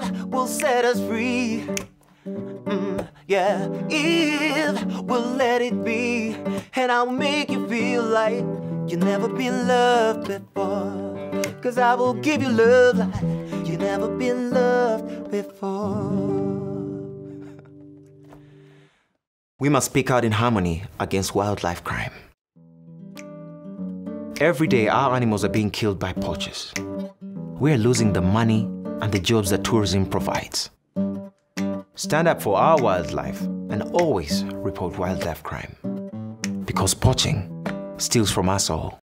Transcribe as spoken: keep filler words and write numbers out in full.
If will set us free. Mm, yeah, if we'll let it be. And I'll make you feel like you've never been loved before. Cause I will give you love like you've never been loved before. We must speak out in harmony against wildlife crime. Every day, our animals are being killed by poachers. We are losing the money and the jobs that tourism provides. Stand up for our wildlife and always report wildlife crime. Because poaching steals from us all.